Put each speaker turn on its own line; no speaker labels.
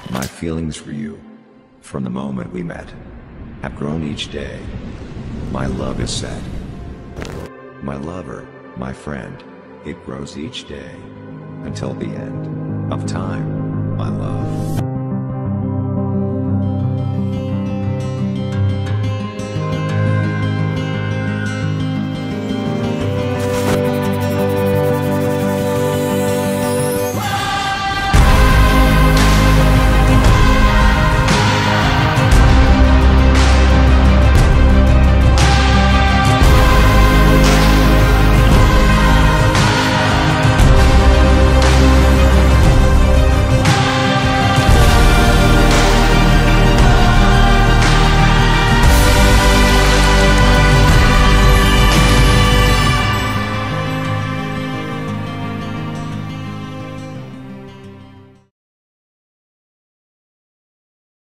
My feelings for you, from the moment we met, have grown each day. My love is set. My lover, my friend, it grows each day, until the end of time.